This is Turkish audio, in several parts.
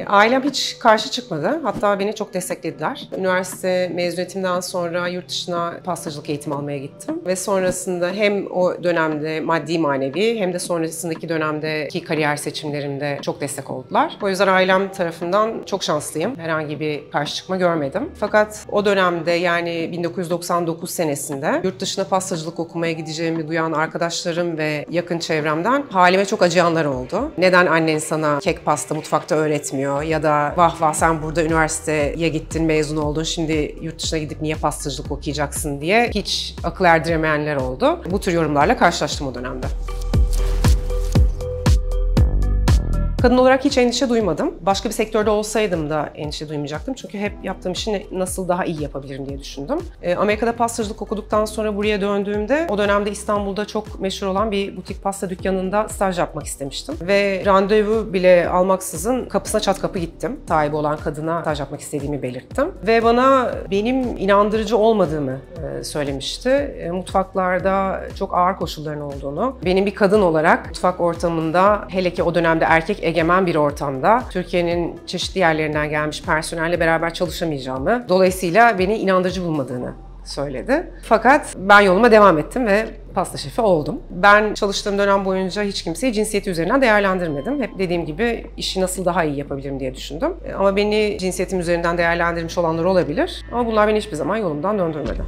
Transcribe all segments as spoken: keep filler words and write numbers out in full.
Ailem hiç karşı çıkmadı. Hatta beni çok desteklediler. Üniversite mezuniyetimden sonra yurt dışına pastacılık eğitimi almaya gittim. Ve sonrasında hem o dönemde maddi manevi hem de sonrasındaki dönemdeki kariyer seçimlerimde çok destek oldular. O yüzden ailem tarafından çok şanslıyım. Herhangi bir karşı çıkma görmedim. Fakat o dönemde yani bin dokuz yüz doksan dokuz senesinde yurt dışına pastacılık okumaya gideceğimi duyan arkadaşlarım ve yakın çevremden halime çok acıyanlar oldu. Neden annen sana kek pasta mutfakta öğretmiyor ya da vah vah sen burada üniversiteye gittin, mezun oldun, şimdi yurt dışına gidip niye pastacılık okuyacaksın diye hiç akıl erdiremeyenler oldu. Bu tür yorumlarla karşılaştım o dönemde. Kadın olarak hiç endişe duymadım. Başka bir sektörde olsaydım da endişe duymayacaktım. Çünkü hep yaptığım işi nasıl daha iyi yapabilirim diye düşündüm. Amerika'da pastacılık okuduktan sonra buraya döndüğümde o dönemde İstanbul'da çok meşhur olan bir butik pasta dükkanında staj yapmak istemiştim. Ve randevu bile almaksızın kapısına çat kapı gittim. Sahibi olan kadına staj yapmak istediğimi belirttim. Ve bana benim inandırıcı olmadığımı söylemişti. Mutfaklarda çok ağır koşulların olduğunu, benim bir kadın olarak mutfak ortamında, hele ki o dönemde erkek egemen bir ortamda Türkiye'nin çeşitli yerlerinden gelmiş personelle beraber çalışamayacağımı, dolayısıyla beni inandırıcı bulmadığını söyledi. Fakat ben yoluma devam ettim ve pasta şefi oldum. Ben çalıştığım dönem boyunca hiç kimseyi cinsiyeti üzerinden değerlendirmedim. Hep dediğim gibi işi nasıl daha iyi yapabilirim diye düşündüm. Ama beni cinsiyetim üzerinden değerlendirmiş olanlar olabilir. Ama bunlar beni hiçbir zaman yolumdan döndürmedi.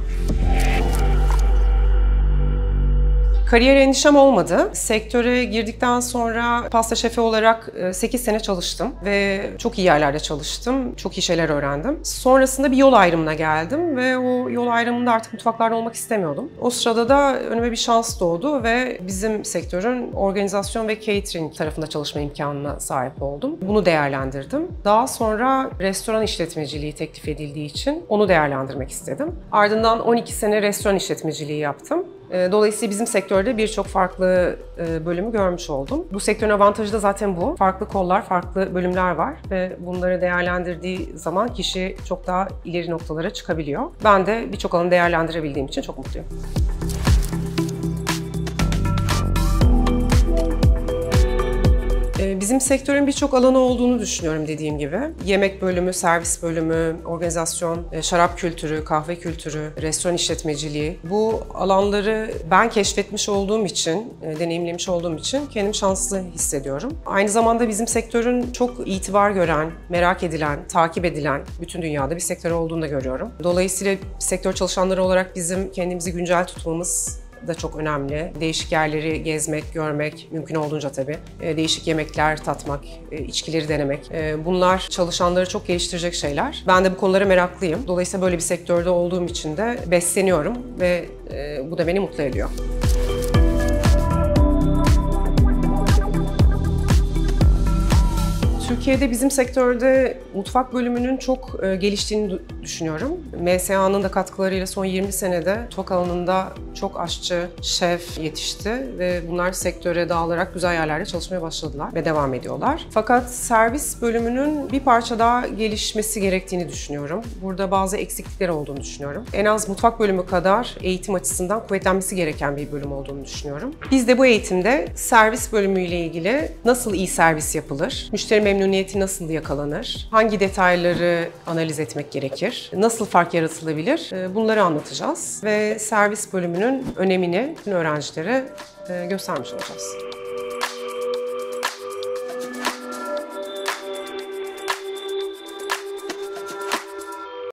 Kariyer endişem olmadı. Sektöre girdikten sonra pasta şefi olarak sekiz sene çalıştım ve çok iyi yerlerde çalıştım. Çok iyi şeyler öğrendim. Sonrasında bir yol ayrımına geldim ve o yol ayrımında artık mutfaklarda olmak istemiyordum. O sırada da önüme bir şans doğdu ve bizim sektörün organizasyon ve catering tarafında çalışma imkanına sahip oldum. Bunu değerlendirdim. Daha sonra restoran işletmeciliği teklif edildiği için onu değerlendirmek istedim. Ardından on iki sene restoran işletmeciliği yaptım. Dolayısıyla bizim sektörde birçok farklı bölümü görmüş oldum. Bu sektörün avantajı da zaten bu. Farklı kollar, farklı bölümler var ve bunları değerlendirdiği zaman kişi çok daha ileri noktalara çıkabiliyor. Ben de birçok alanı değerlendirebildiğim için çok mutluyum. Bizim sektörün birçok alanı olduğunu düşünüyorum dediğim gibi. Yemek bölümü, servis bölümü, organizasyon, şarap kültürü, kahve kültürü, restoran işletmeciliği. Bu alanları ben keşfetmiş olduğum için, deneyimlemiş olduğum için kendimi şanslı hissediyorum. Aynı zamanda bizim sektörün çok itibar gören, merak edilen, takip edilen bütün dünyada bir sektör olduğunu da görüyorum. Dolayısıyla sektör çalışanları olarak bizim kendimizi güncel tutmamız da çok önemli. Değişik yerleri gezmek, görmek, mümkün olduğunca tabii. Değişik yemekler tatmak, içkileri denemek. Bunlar çalışanları çok geliştirecek şeyler. Ben de bu konulara meraklıyım. Dolayısıyla böyle bir sektörde olduğum için de besleniyorum ve bu da beni mutlu ediyor. Türkiye'de bizim sektörde mutfak bölümünün çok geliştiğini düşünüyorum. M S A'nın da katkılarıyla son yirmi senede mutfak alanında çok aşçı, şef yetişti ve bunlar sektöre dağılarak güzel yerlerde çalışmaya başladılar ve devam ediyorlar. Fakat servis bölümünün bir parça daha gelişmesi gerektiğini düşünüyorum. Burada bazı eksiklikler olduğunu düşünüyorum. En az mutfak bölümü kadar eğitim açısından kuvvetlenmesi gereken bir bölüm olduğunu düşünüyorum. Biz de bu eğitimde servis bölümüyle ilgili nasıl iyi servis yapılır, müşteri memnuniyeti nasıl yakalanır, hangi detayları analiz etmek gerekir, nasıl fark yaratılabilir, bunları anlatacağız ve servis bölümünün önemini bütün öğrencilere göstermiş olacağız.